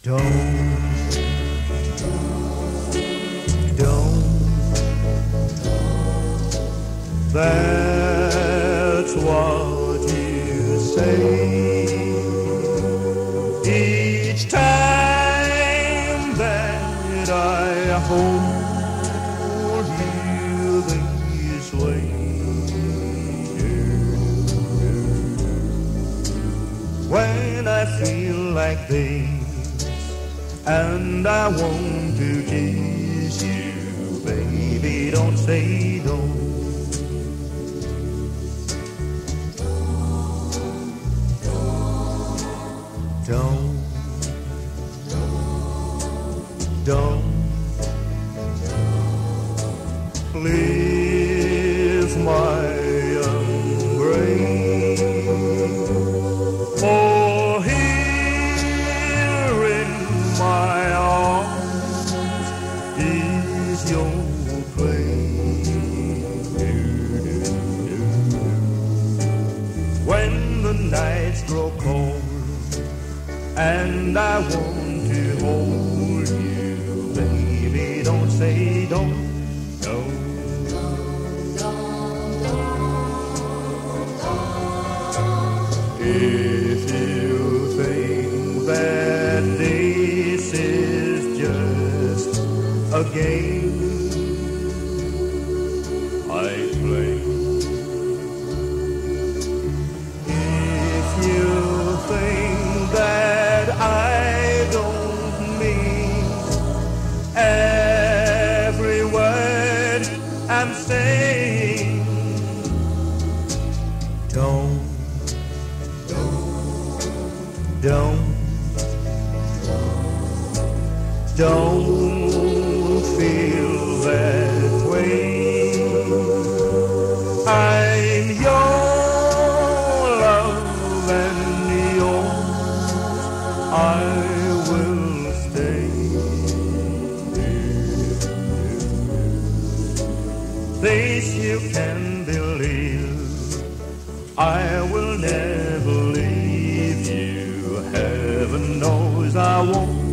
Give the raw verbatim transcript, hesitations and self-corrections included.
Don't, don't, that's what you say each time that I hold you this way. When I feel like this and I want to kiss you, baby, don't say don't. Don't, don't, please my embrace. Oh, here in my arms is your place. When the nights grow cold and I want to hold you, baby, don't say don't, no. If you think that this is just a game I play, if you think that I don't mean every word I'm saying, don't, don't, don't feel that way. I'm your love and yours I will stay. This you can believe, I will never leave you. Heaven knows I won't.